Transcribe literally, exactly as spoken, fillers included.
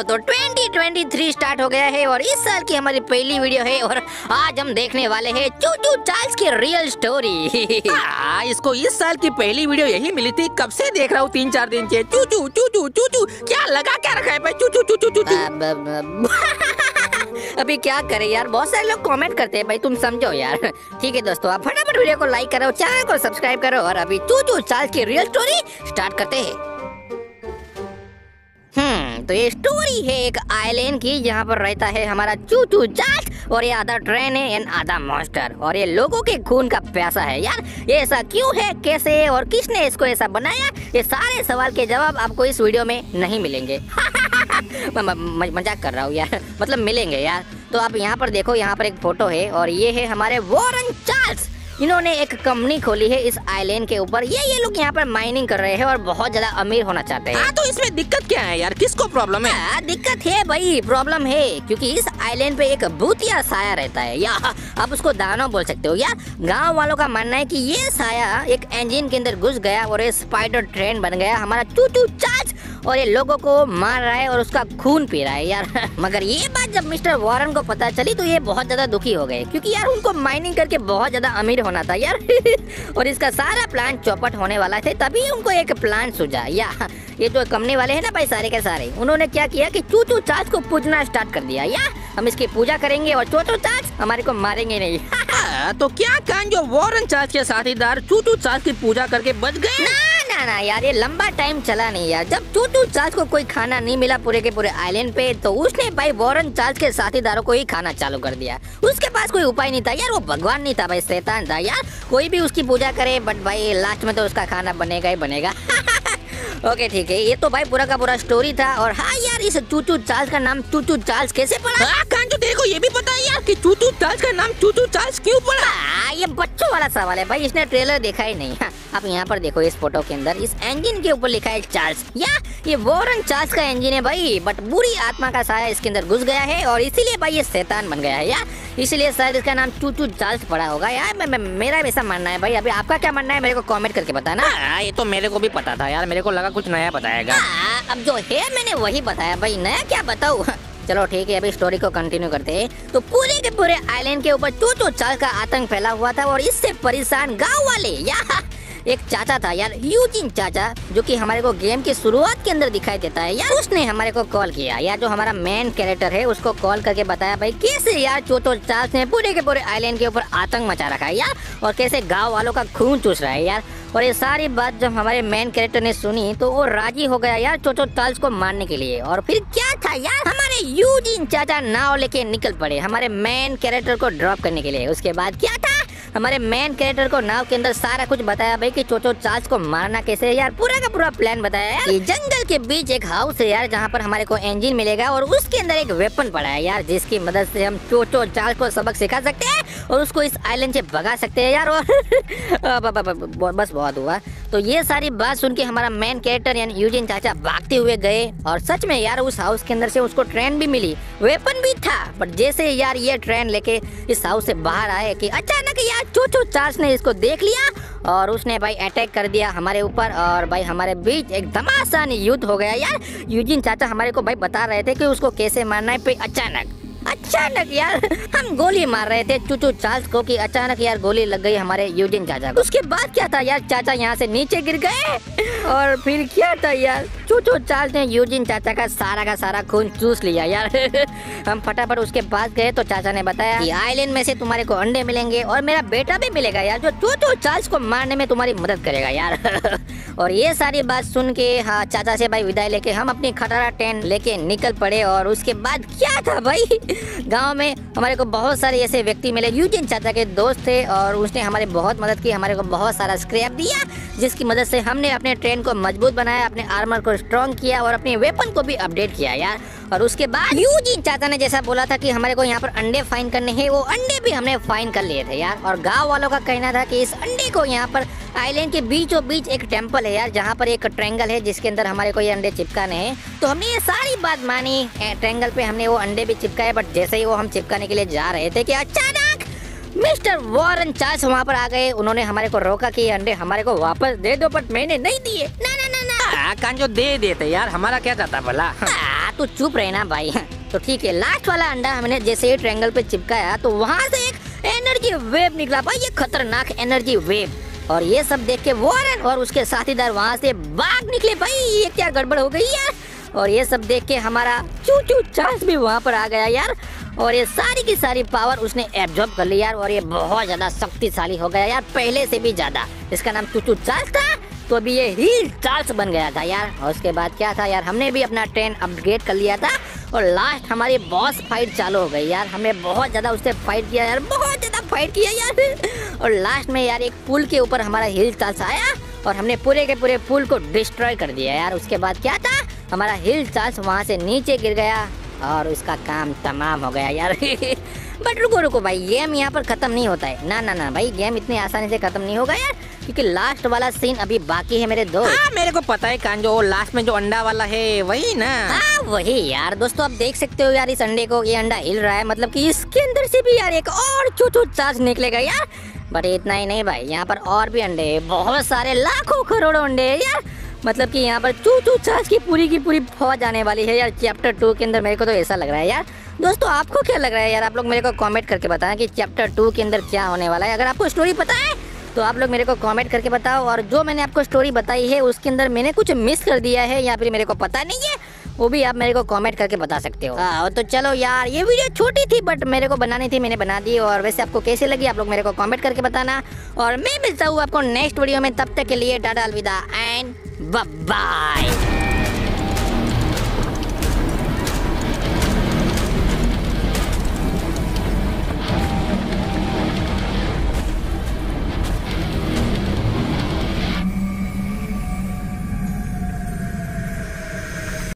तो twenty twenty three start हो गया है और इस साल की हमारी पहली वीडियो है और आज हम देखने वाले हैं चूचू चार्ल्स की रियल स्टोरी। हाँ, इसको इस साल की पहली वीडियो यही मिली थी, कब से देख रहा हूँ तीन चार दिन से। चूचू चूचू चूचू क्या लगा क्या रखा है भाई, चूचू चूचू चूचू। अभी क्या करें यार, बहुत सारे लोग कमेंट करते हैं भाई, तुम समझो यार। ठीक है दोस्तों, आप फटाफट वीडियो को लाइक करो, चैनल को सब्सक्राइब करो और अभी चूचू चार्ल्स की रियल स्टोरी स्टार्ट करते हैं। हम्म तो ये स्टोरी है एक आइलैंड की जहाँ पर रहता है हमारा चूचू चार्ल्स और ये आधा ट्रेन है एंड आधा मॉन्स्टर और ये लोगों के खून का प्यासा है यार। ये ऐसा क्यों है, कैसे और किसने इसको ऐसा बनाया, ये सारे सवाल के जवाब आपको इस वीडियो में नहीं मिलेंगे। मजाक कर रहा हूँ यार, मतलब मिलेंगे यार। तो आप यहाँ पर देखो, यहाँ पर एक फोटो है और ये है हमारे वॉरेन चार्ल्स। इन्होंने एक कंपनी खोली है इस आइलैंड के ऊपर। ये ये लोग यहाँ पर माइनिंग कर रहे हैं और बहुत ज्यादा अमीर होना चाहते हैं। हाँ, तो इसमें दिक्कत क्या है यार, किसको प्रॉब्लम है? आ, दिक्कत है भाई, प्रॉब्लम है क्योंकि इस आइलैंड पे एक भूतिया साया रहता है या आप उसको दानव बोल सकते हो यार। गांव वालों का मानना है कि ये साया एक इंजन के अंदर घुस गया और ये स्पाइडर ट्रेन बन गया हमारा चूचू चार्ल्स और ये लोगों को मार रहा है और उसका खून पी रहा है यार। मगर ये बात जब मिस्टर वॉरेन को पता चली तो ये बहुत ज्यादा दुखी हो गए क्योंकि यार उनको माइनिंग करके बहुत ज्यादा अमीर होना था यार। और इसका सारा प्लान चौपट होने वाला थे, तभी उनको एक प्लान सूझा। या ये जो कंपनी वाले हैं ना भाई, सारे के सारे उन्होंने क्या किया कि चूचू चार्ल्स को पूजना स्टार्ट कर दिया। या हम इसकी पूजा करेंगे और चूचू चार्ल्स हमारे को मारेंगे नहीं। तो क्या कान जो वॉरेन चार्ल्स के साथीदार चूचू चार्ल्स की पूजा करके बच गए? ना ना ना यार, ये लंबा टाइम चला नहीं यार। जब चूचू चार्ल्स को कोई खाना नहीं मिला पूरे के पूरे आइलैंड पे, तो उसने भाई वॉरेन चार्ल्स के साथीदारों को ही खाना चालू कर दिया। उसके पास कोई उपाय नहीं था यार, वो भगवान नहीं था भाई, शैतान था यार। कोई भी उसकी पूजा करे बट भाई लास्ट में तो उसका खाना बनेगा ही बनेगा। ओके ठीक है, ये तो भाई पूरा का पूरा स्टोरी था। और हाँ यार, इस चूचू चार्ल्स का नाम चूचू चार्ल्स कैसे पड़ा? हाँ कांजो, तेरे को ये भी पता है यार कि चूचू चार्ल्स का नाम चूचू चार्ल्स क्यों पड़ा? हाँ, ये बच्चों वाला सवाल है भाई, इसने ट्रेलर देखा ही नहीं। हाँ, आप यहाँ पर देखो, इस फोटो के अंदर इस इंजन के ऊपर लिखा है चार्ल्स। या ये वॉरेन चार्ल्स का इंजन है भाई, बट बुरी आत्मा का साया इसके अंदर घुस गया है और इसीलिए भाई ये शैतान बन गया है यार। इसीलिए शायद इसका नाम चूचू चार्ल्स पड़ा होगा यार। मैं, मैं, मेरा वैसा मानना है भाई। अभी आपका क्या मानना है मेरे को कमेंट करके बताना। हाँ, ये तो मेरे को भी पता था यार, मेरे को लगा कुछ नया बताएगा। हाँ, अब जो है मैंने वही बताया भाई, नया क्या बताऊँ। चलो ठीक है, अभी स्टोरी को कंटिन्यू करते हैं। तो पूरे के पूरे आइलैंड के ऊपर चूचू चार्ल्स का आतंक फैला हुआ था और इससे परेशान गाँव वाले या एक चाचा था यार, यूजिन चाचा, जो कि हमारे को गेम की शुरुआत के अंदर दिखाई देता है यार। उसने हमारे को कॉल किया यार, जो हमारा मेन कैरेक्टर है उसको कॉल करके बताया भाई कैसे यार चूचू चार्ल्स ने पूरे के पूरे आइलैंड के ऊपर आतंक मचा रखा है यार और कैसे गाँव वालों का खून चूस रहा है यार। और ये सारी बात जब हमारे मेन कैरेक्टर ने सुनी तो वो राजी हो गया यार चूचू चार्ल्स को मारने के लिए। और फिर क्या था यार, हमारे यूजिन चाचा नाव लेके निकल पड़े हमारे मेन कैरेक्टर को ड्रॉप करने के लिए। उसके बाद क्या था, हमारे मेन कैरेक्टर को नाव के अंदर सारा कुछ बताया भाई कि चूचू चार्ल्स को मारना कैसे है यार। पूरा का पूरा प्लान बताया यार। ये जंगल के बीच एक हाउस है यार, जहाँ पर हमारे को इंजन मिलेगा और उसके अंदर एक वेपन पड़ा है यार, जिसकी मदद से हम चूचू चार्ल्स को सबक सिखा सकते हैं और उसको इस आइलैंड से भगा सकते हैं यार। और बस बहुत हुआ। तो ये सारी बात सुन के हमारा मेन कैरेक्टर यानी यूजिन चाचा भागते हुए गए और सच में यार उस हाउस के अंदर से उसको ट्रेन भी मिली, वेपन भी था। बट जैसे यार ये ट्रेन लेके इस हाउस से बाहर आए कि अचानक यार चूचू चार्ल्स ने इसको देख लिया और उसने भाई अटैक कर दिया हमारे ऊपर और भाई हमारे बीच एक घमासान युद्ध हो गया यार। यूजिन चाचा हमारे को भाई बता रहे थे कि उसको कैसे मारना है। पे अचानक अचानक यार हम गोली मार रहे थे चूचू चार्ल्स को कि अचानक यार गोली लग गई हमारे यूजिन चाचा को। उसके बाद क्या था यार, चाचा यहाँ से नीचे गिर गए और फिर क्या था यार, चूचू चार्ल्स ने यूजिन चाचा का सारा का सारा खून चूस लिया यार। हम फटाफट उसके पास गए तो चाचा ने बताया कि आइलैंड में से तुम्हारे को अंडे मिलेंगे और मेरा बेटा भी मिलेगा यार, जो चूचू चार्ल्स को मारने में तुम्हारी मदद करेगा यार। और ये सारी बात सुन के हाँ चाचा से भाई विदाई लेके हम अपनी खटारा ट्रेन लेके निकल पड़े। और उसके बाद क्या था भाई, गांव में हमारे को बहुत सारे ऐसे व्यक्ति मिले, यूजिन चाचा के दोस्त थे और उसने हमारी बहुत मदद की, हमारे को बहुत सारा स्क्रैप दिया, जिसकी मदद से हमने अपने ट्रेन को मजबूत बनाया, अपने आर्मर को स्ट्रॉन्ग किया और अपने वेपन को भी अपडेट किया यार। और उसके बाद यूजिन चाचा ने जैसा बोला था कि हमारे को यहाँ पर अंडे फाइन करने हैं, वो अंडे भी हमने फाइन कर लिए थे यार। और गाँव वालों का कहना था कि इस अंडे को यहाँ पर आइलैंड के बीचों बीच एक टेम्पल है यार, जहाँ पर एक ट्रायंगल है जिसके अंदर हमारे को ये अंडे चिपकाने हैं। तो हमने ये सारी बात मानी, ट्रायंगल पे हमने वो अंडे भी चिपकाए। बट जैसे ही वो हम चिपकाने के लिए जा रहे थे कि अचानक मिस्टर वॉरेन चार्ल्स वहाँ पर आ गए। उन्होंने हमारे को रोका कि ये अंडे हमारे को वापस दे दो, बट मैंने नहीं दिए। ना ना ना ना कांजो दे देते यार, हमारा क्या जाता भला। तू चुप रहे ना भाई। तो ठीक है, लास्ट वाला अंडा हमने जैसे ही ट्रायंगल पे चिपकाया तो वहाँ से एक एनर्जी वेव निकला भाई, ये खतरनाक एनर्जी वेव। और ये सब देख के वॉरेन और उसके साथीदार वहाँ से भाग निकले भाई, ये क्या गड़बड़ हो गई यार। और ये सब देख के हमारा चूचू चार्ल्स भी वहाँ पर आ गया यार, और ये सारी की सारी पावर उसने एब्जॉर्ब कर ली यार, और ये बहुत ज्यादा शक्तिशाली हो गया यार, पहले से भी ज्यादा। इसका नाम चूचू चार्ल्स था, तो अभी ये हील चार्ल्स बन गया था यार। और उसके बाद क्या था यार, हमने भी अपना ट्रेन अपग्रेड कर लिया था, और लास्ट हमारी बॉस फाइट चालू हो गई यार। हमने बहुत ज्यादा उससे फाइट किया यार, बहुत ज्यादा फाइट किया यार। और लास्ट में यार एक पुल के ऊपर हमारा हील चार्ल्स आया और हमने पूरे के पूरे पुल को डिस्ट्रॉय कर दिया यार। उसके बाद क्या था, हमारा हील चार्ल्स वहाँ से नीचे गिर गया और उसका काम तमाम हो गया यार। बट रुको रुको भाई, गेम यहाँ पर खत्म नहीं होता है। ना ना ना भाई, गेम इतनी आसानी से खत्म नहीं होगा यार, क्योंकि लास्ट वाला सीन अभी बाकी है मेरे दोस्त। हाँ मेरे को पता है कांजो, लास्ट में जो अंडा वाला है वही ना। हाँ वही यार दोस्तों, आप देख सकते हो यार इस अंडे को, ये अंडा हिल रहा है, मतलब कि इसके अंदर से भी यार एक और चूचू चार्ल्स निकलेगा यार। बट इतना ही नहीं भाई, यहाँ पर और भी अंडे हैं, बहुत सारे लाखों करोड़ों अंडे हैं यार। मतलब कि यहाँ पर चूचू चार्ल्स की पूरी की पूरी फौज आने वाली है यार चैप्टर टू के अंदर। मेरे को तो ऐसा लग रहा है यार। दोस्तों आपको क्या लग रहा है यार, आप लोग मेरे को कमेंट करके बताएं कि चैप्टर टू के अंदर क्या होने वाला है। अगर आपको स्टोरी पता है तो आप लोग मेरे को कमेंट करके बताओ, और जो मैंने आपको स्टोरी बताई है उसके अंदर मैंने कुछ मिस कर दिया है या फिर मेरे को पता नहीं है, वो भी आप मेरे को कमेंट करके बता सकते हो। हाँ तो चलो यार, ये वीडियो छोटी थी बट मेरे को बनानी थी, मैंने बना दी। और वैसे आपको कैसी लगी आप लोग मेरे को कमेंट करके बताना, और मैं मिलता हूँ आपको नेक्स्ट वीडियो में। तब तक के लिए टाटा अलविदा एंड बाय बाय।